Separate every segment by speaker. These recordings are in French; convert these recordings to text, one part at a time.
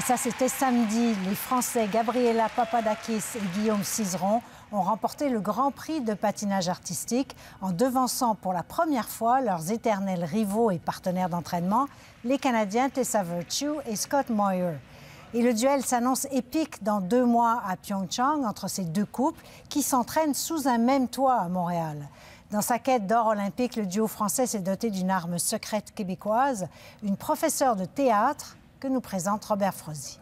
Speaker 1: ça, c'était samedi. Les Français Gabriela Papadakis et Guillaume Cizeron ont remporté le Grand Prix de patinage artistique en devançant pour la première fois leurs éternels rivaux et partenaires d'entraînement, les Canadiens Tessa Virtue et Scott Moir. Et le duel s'annonce épique dans 2 mois à Pyeongchang entre ces deux couples qui s'entraînent sous un même toit à Montréal. Dans sa quête d'or olympique, le duo français s'est doté d'une arme secrète québécoise, une professeure de théâtre que nous présente Robert Frozy.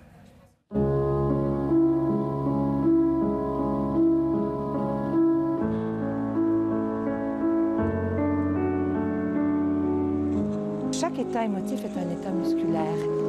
Speaker 2: Chaque état émotif est un état musculaire.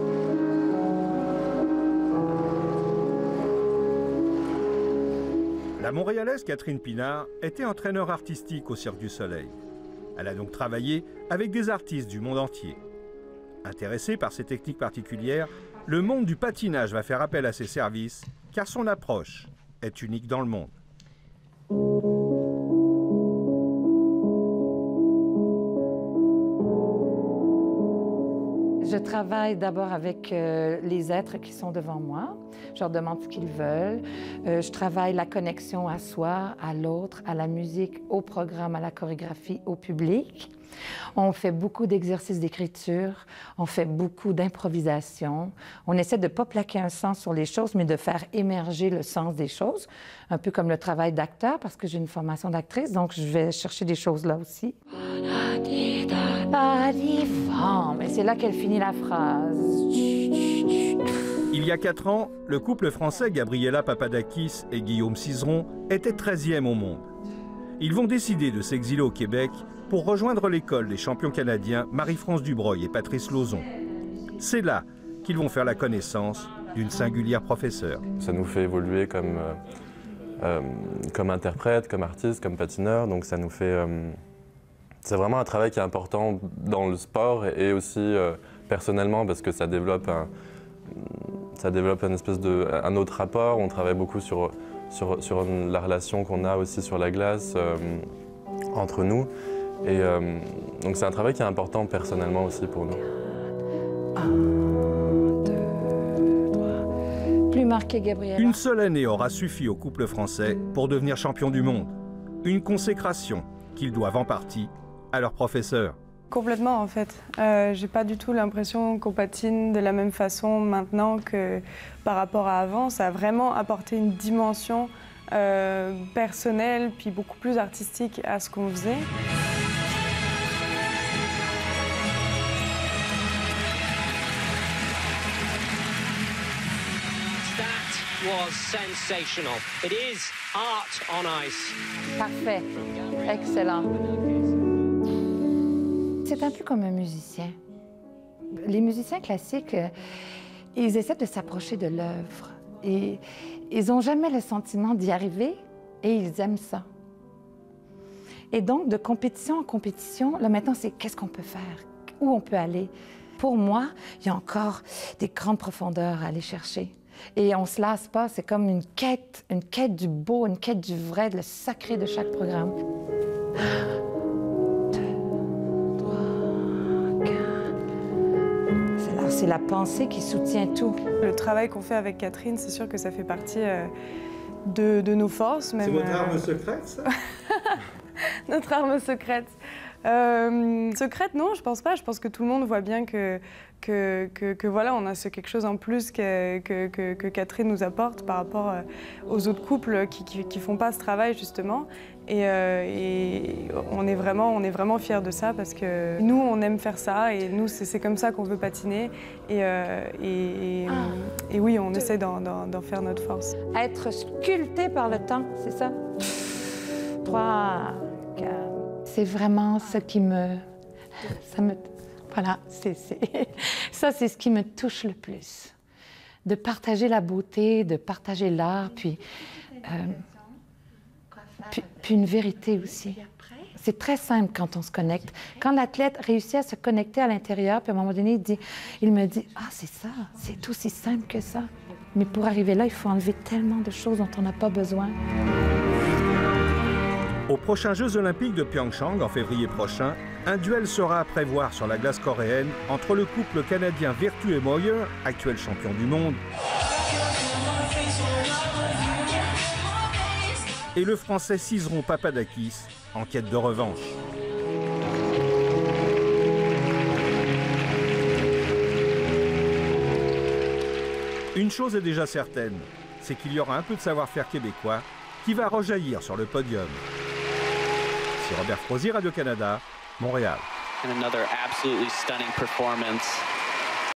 Speaker 3: La Montréalaise Catherine Pinard était entraîneur artistique au Cirque du Soleil. Elle a donc travaillé avec des artistes du monde entier. Intéressée par ces techniques particulières, le monde du patinage va faire appel à ses services, car son approche est unique dans le monde.
Speaker 2: Je travaille d'abord avec les êtres qui sont devant moi. Je leur demande ce qu'ils veulent. Je travaille la connexion à soi, à l'autre, à la musique, au programme, à la chorégraphie, au public. On fait beaucoup d'exercices d'écriture, on fait beaucoup d'improvisation. On essaie de ne pas plaquer un sens sur les choses, mais de faire émerger le sens des choses. Un peu comme le travail d'acteur, parce que j'ai une formation d'actrice, donc je vais chercher des choses là aussi. Mais c'est là qu'elle finit la phrase.
Speaker 3: Il y a 4 ans, le couple français Gabriela Papadakis et Guillaume Cizeron était 13e au monde. Ils vont décider de s'exiler au Québec pour rejoindre l'école des champions canadiens Marie-France Dubreuil et Patrice Lauzon. C'est là qu'ils vont faire la connaissance d'une singulière professeure.
Speaker 4: Ça nous fait évoluer comme interprète, comme artiste, comme patineur, donc ça nous fait... C'est vraiment un travail qui est important dans le sport et aussi personnellement parce que ça développe un autre rapport. On travaille beaucoup sur la relation qu'on a aussi sur la glace entre nous. Et donc c'est un travail qui est important personnellement aussi pour nous.
Speaker 2: 1, 2, 3. Plus marqué, Gabriela.
Speaker 3: Une seule année aura suffi au couple français pour devenir champion du monde. Une consécration qu'ils doivent en partie à leur professeur.
Speaker 5: Complètement, en fait. J'ai pas du tout l'impression qu'on patine de la même façon maintenant que par rapport à avant. Ça a vraiment apporté une dimension personnelle puis beaucoup plus artistique à ce qu'on faisait.
Speaker 6: That was sensational. It is art on ice.
Speaker 2: Parfait. Excellent. C'est un peu comme un musicien. Les musiciens classiques, ils essaient de s'approcher de l'œuvre. Et ils n'ont jamais le sentiment d'y arriver et ils aiment ça. Et donc, de compétition en compétition, là maintenant, c'est qu'est-ce qu'on peut faire? Où on peut aller? Pour moi, il y a encore des grandes profondeurs à aller chercher. Et on ne se lasse pas, c'est comme une quête du beau, une quête du vrai, le sacré de chaque programme. C'est la pensée qui soutient tout.
Speaker 5: Le travail qu'on fait avec Catherine, c'est sûr que ça fait partie de nos forces.
Speaker 3: C'est votre arme secrète, ça?
Speaker 5: Notre arme secrète. Secrète, non, je pense pas. Je pense que tout le monde voit bien que voilà, on a quelque chose en plus que Catherine nous apporte par rapport aux autres couples qui font pas ce travail, justement. Et on est vraiment fiers de ça parce que nous, on aime faire ça et nous, c'est comme ça qu'on veut patiner. Et oui, on essaie d'en faire notre force.
Speaker 2: Être sculpté par le temps, c'est ça? 3, 4. C'est vraiment ce qui me... Voilà, ça, c'est ce qui me touche le plus. De partager la beauté, de partager l'art, puis une vérité aussi. C'est très simple quand on se connecte. Quand l'athlète réussit à se connecter à l'intérieur, puis à un moment donné, il me dit « Ah, c'est ça, c'est aussi simple que ça. » Mais pour arriver là, il faut enlever tellement de choses dont on n'a pas besoin.
Speaker 3: Aux prochains Jeux olympiques de Pyeongchang en février prochain, Un duel sera à prévoir sur la glace coréenne entre le couple canadien Virtue et Moyer, actuel champion du monde, et le français Cizeron-Papadakis, en quête de revanche. Une chose est déjà certaine, c'est qu'il y aura un peu de savoir-faire québécois qui va rejaillir sur le podium. C'est Robert Frozy, Radio-Canada, Montréal.
Speaker 7: And another absolutely stunning performance